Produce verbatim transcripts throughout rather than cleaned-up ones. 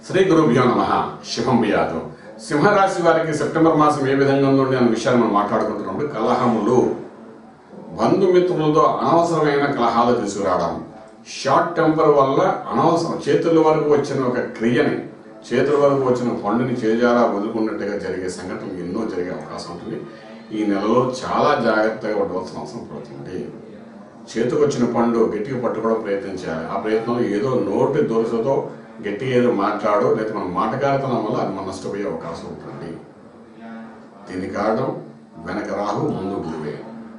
శ్రీ గురుభ్యో నమః. శుభం బియాదు. సింహరాశి వారికి సెప్టెంబర్ మాసం ఏ విధంగా ఉందండి అనే విషయాన్ని మనం మాట్లాడుకుంటున్నప్పుడు కలహములు, బంధుమిత్రులతో అనవసరమైన కలహాలు తీసుకురావడం, షార్ట్ టెంపర్ వల్ల అనవసరం చేతుల వరకు వచ్చిన ఒక క్రియని, చేతుల వరకు వచ్చిన పండుని చేజారా వదులుకున్నట్టుగా జరిగే సంఘటనలు ఎన్నో జరిగే అవకాశం ఉంటుంది. ఈ నెలలో చాలా జాగ్రత్తగా ఉండవలసిన అవసరం పడుతుంది. చేతికి వచ్చిన పండు గట్టిగా పట్టుకోవడం ప్రయత్నం చేయాలి. ఆ ప్రయత్నంలో ఏదో నోటి దొరసతో గట్టిగా ఏదో మాట్లాడో లేదా మన మాటకారితనం వల్ల అది మన నష్టపోయే అవకాశం ఉంటుంది. దీని కారణం వెనక రాహు, ముందు గురువే.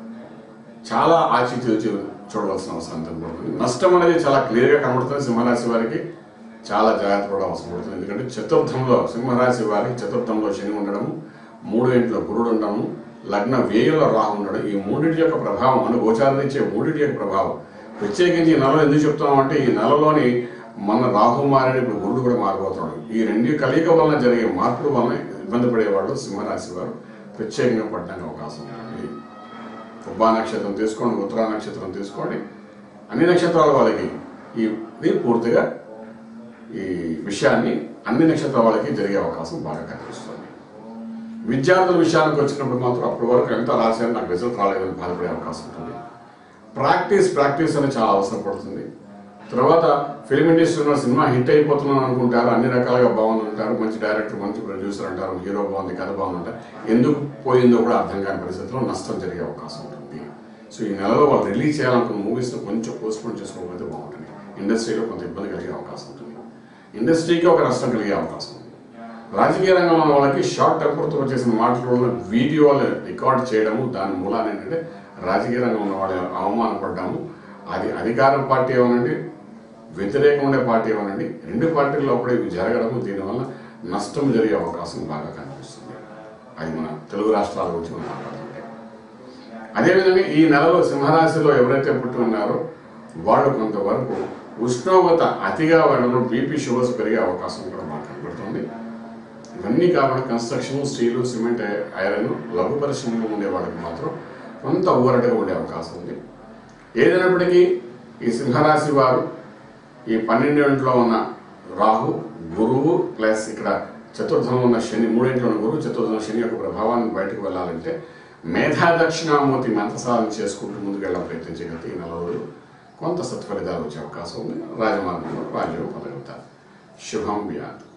చాలా ఆచి తూచి చూడవలసిన అవసరం పడుతుంది. నష్టం అనేది చాలా క్లియర్గా కనబడుతుంది. సింహరాశి వారికి చాలా జాగ్రత్త కూడా అవసరం పడుతుంది. ఎందుకంటే చతుర్థంలో సింహరాశి వారికి చతుర్థంలో శని ఉండడము, మూడు ఇంట్లో గురుడు ఉండడము, లగ్న వ్యయంలో రాహు ఉండడం, ఈ మూడింటి యొక్క ప్రభావం అంటే గోచారం ఇచ్చే మూడింటి యొక్క ప్రభావం. ప్రత్యేకించి ఈ నెలలో ఎందుకు చెప్తామంటే ఈ నెలలోని మన రాహు మారని ఇప్పుడు గురుడు కూడా మారిపోతున్నాడు. ఈ రెండు కలయిక వలన జరిగే మార్పుల వలన ఇబ్బంది పడేవాళ్ళు సింహరాశి వారు ప్రత్యేకంగా పడడానికి అవకాశం ఉంది. ఉబ్బా నక్షత్రం తీసుకోండి, ఉత్తరా నక్షత్రం తీసుకోండి, అన్ని నక్షత్రాల వాళ్ళకి ఇది పూర్తిగా ఈ విషయాన్ని అన్ని నక్షత్రాల వాళ్ళకి జరిగే అవకాశం బాగా కనిపిస్తుంది. విద్యార్థుల విషయానికి వచ్చినప్పుడు మాత్రం అప్పటి వరకు ఎంత రాశారు నాకు రిజల్ట్ రాలేదని బాధపడే అవకాశం ఉంటుంది. ప్రాక్టీస్ ప్రాక్టీస్ అనేది చాలా అవసరం పడుతుంది. తర్వాత ఫిల్మ్ ఇండస్ట్రీలో సినిమా హిట్ అయిపోతున్నాను అనుకుంటారు, అన్ని రకాలుగా బాగుందంటారు, మంచి డైరెక్టర్, మంచి ప్రొడ్యూసర్ అంటారు, హీరో బాగుంది, కథ బాగుందంటారు, ఎందుకు పోయిందో కూడా అర్థం కాని పరిస్థితిలో నష్టం జరిగే అవకాశం ఉంటుంది. సో ఈ నెలలో వాళ్ళు రిలీజ్ చేయాలనుకున్న మూవీస్ని కొంచెం పోస్ట్పోన్ చేసుకోకపోతే బాగుంటుంది. ఇండస్ట్రీలో కొంత ఇబ్బంది కలిగే అవకాశం ఉంటుంది. ఇండస్ట్రీకి ఒక నష్టం కలిగే అవకాశం ఉంది. రాజకీయ రంగంలో ఉన్న వాళ్ళకి షార్ట్ టెంపర్తో చేసిన మాటలు వీడియోలు రికార్డ్ చేయడము, దాని మూలాన్ని ఏంటంటే రాజకీయ రంగంలో ఉన్న వాళ్ళు అవమానపడ్డాము. అది అధికార పార్టీ ఏమనండి, వ్యతిరేకం ఉండే పార్టీ ఏమనండి, రెండు పార్టీల్లో అప్పుడే ఇవి జరగడము, దీనివల్ల నష్టం జరిగే అవకాశం బాగా కనిపిస్తుంది. అది మన తెలుగు రాష్ట్రాల గురించి మనం మాట్లాడుతుంటే. అదేవిధంగా ఈ నెలలో సింహరాశిలో ఎవరైతే పుట్టి ఉన్నారో వాళ్ళు కొంతవరకు ఉష్ణోగ్రత అతిగా వాడడం, బీపీ షుగర్స్ పెరిగే అవకాశం కూడా బాగా కనబడుతుంది. ఇవన్నీ కాకుండా కన్స్ట్రక్షన్, స్టీలు, సిమెంట్, ఐరన్, లఘు పరిశ్రమలో ఉండే వాళ్ళకి మాత్రం కొంత ఊరటగా ఉండే అవకాశం ఉంది. ఏదైనప్పటికీ ఈ సింహరాశి వారు ఈ పన్నెండింట్లో ఉన్న రాహు, గురువు ప్లస్ ఇక్కడ చతుర్థంలో ఉన్న శని, మూడింట్లో ఉన్న గురువు, చతుర్థంలో శని యొక్క ప్రభావాన్ని బయటకు వెళ్ళాలంటే మేధా దక్షిణామూర్తి మంత్ర సాధన చేసుకుంటూ ముందుకు వెళ్ళడం ప్రయత్నించగలిగితే ఈ నెల రోజులు కొంత సత్ఫలితాలు వచ్చే అవకాశం ఉంది. రాజమార్గంలో రాజ్యం పొందగలుగుతారు. శుభం వ్యాధి.